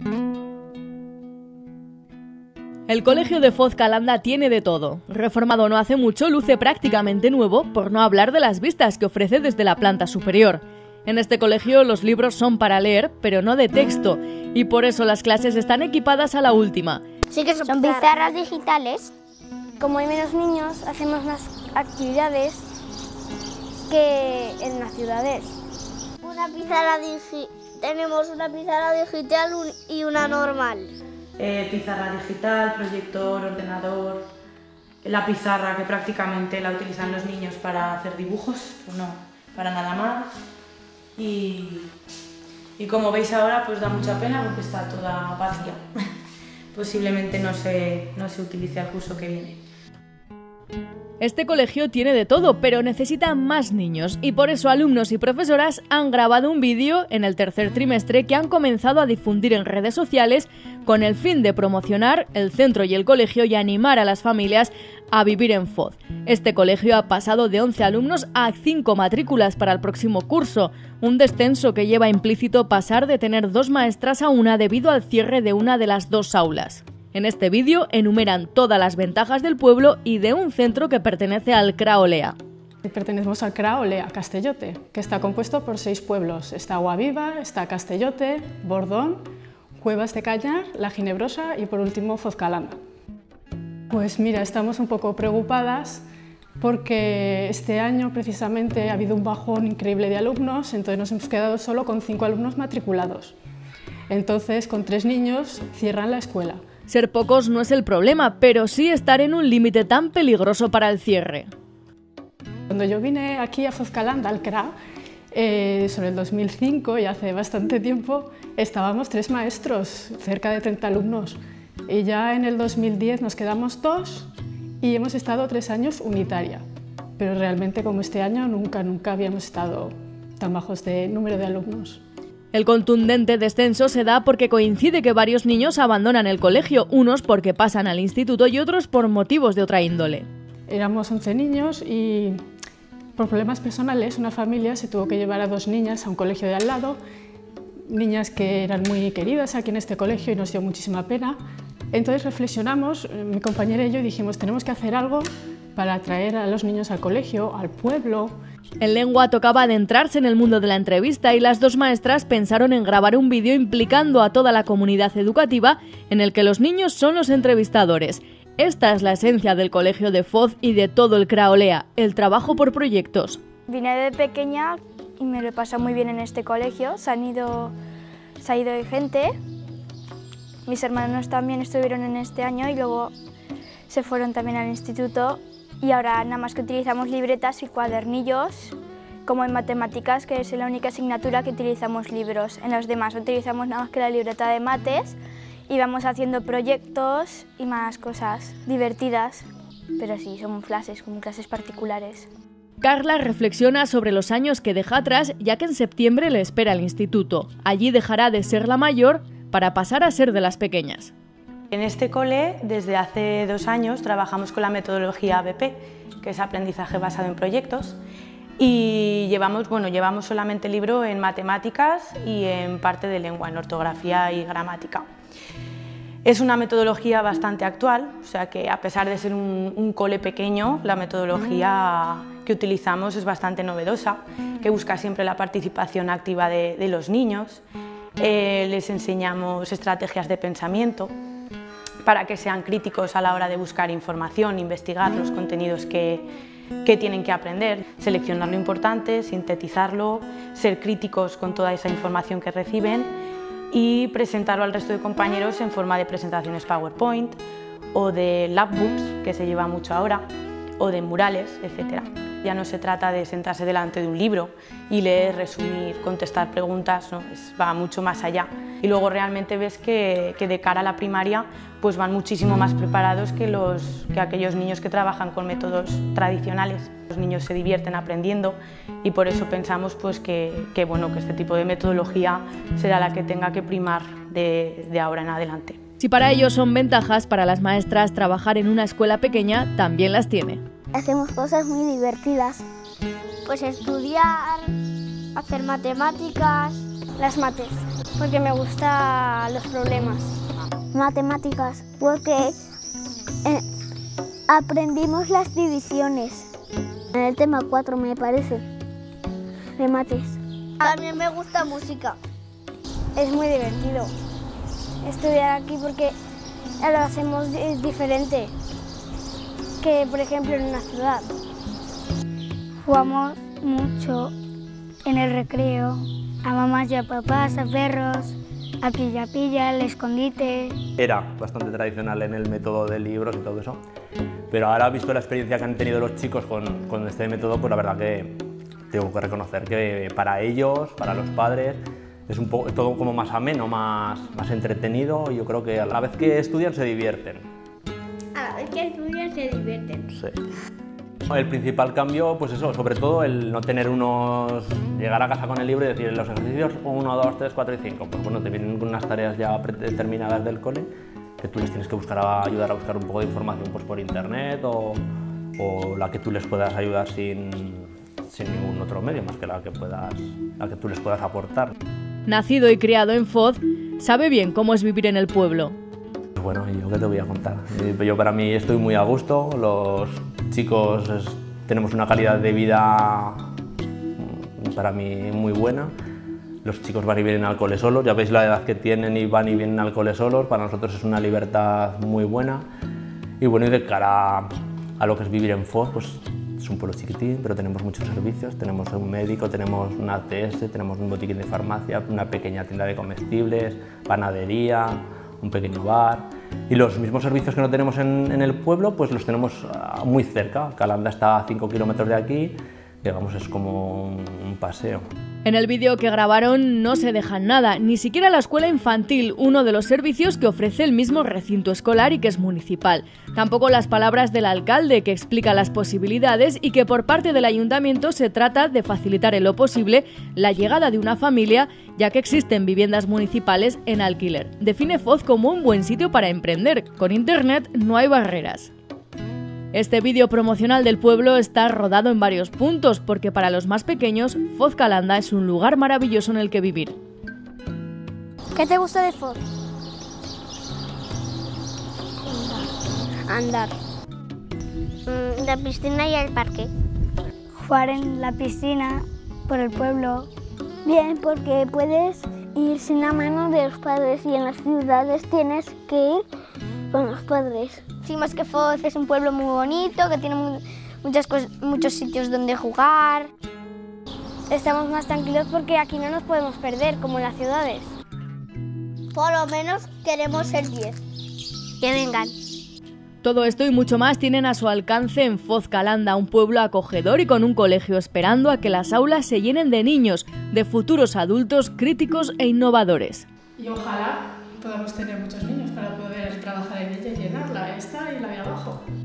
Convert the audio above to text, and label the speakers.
Speaker 1: El colegio de Foz Calanda tiene de todo. Reformado no hace mucho, luce prácticamente nuevo, por no hablar de las vistas que ofrece desde la planta superior. En este colegio los libros son para leer, pero no de texto, y por eso las clases están equipadas a la última.
Speaker 2: Sí que son pizarras digitales. Como hay menos niños, hacemos más actividades que en las ciudades. Tenemos una pizarra digital y una normal.
Speaker 3: Pizarra digital, proyector, ordenador, la pizarra que prácticamente la utilizan los niños para hacer dibujos, pues no, para nada más. Y como veis ahora, pues da mucha pena porque está toda vacía. Posiblemente no se utilice al curso que viene.
Speaker 1: Este colegio tiene de todo, pero necesita más niños y por eso alumnos y profesoras han grabado un vídeo en el tercer trimestre que han comenzado a difundir en redes sociales con el fin de promocionar el centro y el colegio y animar a las familias a vivir en Foz. Este colegio ha pasado de 11 alumnos a 5 matrículas para el próximo curso, un descenso que lleva implícito pasar de tener 2 maestras a 1 debido al cierre de una de las 2 aulas. En este vídeo enumeran todas las ventajas del pueblo y de un centro que pertenece al CRA Olea.
Speaker 4: Pertenecemos al CRA Olea, Castellote, que está compuesto por 6 pueblos. Está Aguaviva, está Castellote, Bordón, Cuevas de Cañar, La Ginebrosa y por último Foz Calanda. Pues mira, estamos un poco preocupadas porque este año precisamente ha habido un bajón increíble de alumnos, entonces nos hemos quedado solo con 5 alumnos matriculados. Entonces, con 3 niños cierran la escuela.
Speaker 1: Ser pocos no es el problema, pero sí estar en un límite tan peligroso para el cierre.
Speaker 4: Cuando yo vine aquí a Foz Calanda, al CRA, sobre el 2005, y hace bastante tiempo, estábamos 3 maestros, cerca de 30 alumnos. Y ya en el 2010 nos quedamos 2 y hemos estado 3 años unitaria. Pero realmente como este año nunca habíamos estado tan bajos de número de alumnos.
Speaker 1: El contundente descenso se da porque coincide que varios niños abandonan el colegio, unos porque pasan al instituto y otros por motivos de otra índole.
Speaker 4: Éramos 11 niños y por problemas personales una familia se tuvo que llevar a 2 niñas a un colegio de al lado, niñas que eran muy queridas aquí en este colegio y nos dio muchísima pena. Entonces reflexionamos, mi compañera y yo, y dijimos tenemos que hacer algo para atraer a los niños al colegio, al pueblo.
Speaker 1: En Lengua tocaba adentrarse en el mundo de la entrevista y las 2 maestras pensaron en grabar un vídeo implicando a toda la comunidad educativa en el que los niños son los entrevistadores. Esta es la esencia del colegio de Foz y de todo el CRA Olea, el trabajo por proyectos.
Speaker 2: Vine de pequeña y me lo he pasado muy bien en este colegio, se ha ido gente. Mis hermanos también estuvieron en este año y luego se fueron también al instituto. Y ahora nada más que utilizamos libretas y cuadernillos, como en matemáticas, que es la única asignatura que utilizamos libros. En los demás utilizamos nada más que la libreta de mates y vamos haciendo proyectos y más cosas divertidas, pero sí, son clases, como clases particulares.
Speaker 1: Carla reflexiona sobre los años que deja atrás, ya que en septiembre le espera el instituto. Allí dejará de ser la mayor para pasar a ser de las pequeñas.
Speaker 3: En este cole, desde hace 2 años, trabajamos con la metodología ABP, que es aprendizaje basado en proyectos, y llevamos solamente el libro en matemáticas y en parte de lengua, en ortografía y gramática. Es una metodología bastante actual, o sea que a pesar de ser un cole pequeño, la metodología que utilizamos es bastante novedosa, que busca siempre la participación activa de los niños. Les enseñamos estrategias de pensamiento, para que sean críticos a la hora de buscar información, investigar los contenidos que tienen que aprender, seleccionar lo importante, sintetizarlo, ser críticos con toda esa información que reciben y presentarlo al resto de compañeros en forma de presentaciones PowerPoint o de labbooks, que se lleva mucho ahora, o de murales, etc. Ya no se trata de sentarse delante de un libro y leer, resumir, contestar preguntas, ¿no? Va mucho más allá. Y luego realmente ves que de cara a la primaria pues van muchísimo más preparados que aquellos niños que trabajan con métodos tradicionales. Los niños se divierten aprendiendo y por eso pensamos pues que este tipo de metodología será la que tenga que primar de ahora en adelante.
Speaker 1: Si para ellos son ventajas, para las maestras trabajar en una escuela pequeña también las tiene.
Speaker 2: Hacemos cosas muy divertidas, pues estudiar, hacer matemáticas, Las mates, porque me gustan los problemas.
Speaker 5: Matemáticas, porque aprendimos las divisiones. En el tema 4 me parece, de mates.
Speaker 6: También me gusta música.
Speaker 2: Es muy divertido estudiar aquí porque lo hacemos diferente que, por ejemplo, en una ciudad.
Speaker 5: Jugamos mucho en el recreo, a mamás y a papás, a perros, a pilla-pilla, al escondite.
Speaker 7: Era bastante tradicional en el método de libros y todo eso, pero ahora, visto la experiencia que han tenido los chicos con este método, pues la verdad que tengo que reconocer que para ellos, para los padres, es todo como más ameno, más entretenido, y yo creo que a la vez que estudian se divierten.
Speaker 6: A la vez que estudian se divierten.
Speaker 7: Sí. El principal cambio, pues eso, sobre todo el no tener llegar a casa con el libro y decir los ejercicios 1, 2, 3, 4 y 5. Pues bueno, te vienen con unas tareas ya determinadas del cole que tú les tienes que ayudar a buscar un poco de información pues por internet o la que tú les puedas ayudar sin ningún otro medio más que la que tú les puedas aportar.
Speaker 1: Nacido y criado en Foz, sabe bien cómo es vivir en el pueblo.
Speaker 7: Bueno, ¿y yo qué te voy a contar? Yo para mí estoy muy a gusto, los chicos tenemos una calidad de vida para mí muy buena. Los chicos van y vienen al cole solos, ya veis la edad que tienen y van y vienen al cole solos, para nosotros es una libertad muy buena. Y bueno, y de cara a lo que es vivir en Foz, pues es un pueblo chiquitín, pero tenemos muchos servicios, tenemos un médico, tenemos una ATS, tenemos un botiquín de farmacia, una pequeña tienda de comestibles, panadería, un pequeño bar, y los mismos servicios que no tenemos en el pueblo, pues los tenemos muy cerca. Calanda está a 5 kilómetros de aquí, que vamos, es como un paseo.
Speaker 1: En el vídeo que grabaron no se dejan nada, ni siquiera la escuela infantil, uno de los servicios que ofrece el mismo recinto escolar y que es municipal. Tampoco las palabras del alcalde, que explica las posibilidades y que por parte del ayuntamiento se trata de facilitar en lo posible la llegada de una familia, ya que existen viviendas municipales en alquiler. Define Foz como un buen sitio para emprender. Con internet no hay barreras. Este vídeo promocional del pueblo está rodado en varios puntos, porque para los más pequeños, Foz Calanda es un lugar maravilloso en el que vivir.
Speaker 2: ¿Qué te gusta de Foz?
Speaker 6: Andar. La piscina y el parque.
Speaker 5: Jugar en la piscina, por el pueblo. Bien, porque puedes ir sin la mano de los padres y en las ciudades tienes que ir con los padres.
Speaker 6: Sí, más que Foz es un pueblo muy bonito, que tiene muchos sitios donde jugar.
Speaker 2: Estamos más tranquilos porque aquí no nos podemos perder, como en las ciudades.
Speaker 6: Por lo menos queremos ser 10. Que vengan.
Speaker 1: Todo esto y mucho más tienen a su alcance en Foz Calanda, un pueblo acogedor y con un colegio esperando a que las aulas se llenen de niños, de futuros adultos críticos e innovadores.
Speaker 4: Y ojalá podamos tener muchos niños para poder trabajar en ella y llenarla, esta y la de abajo.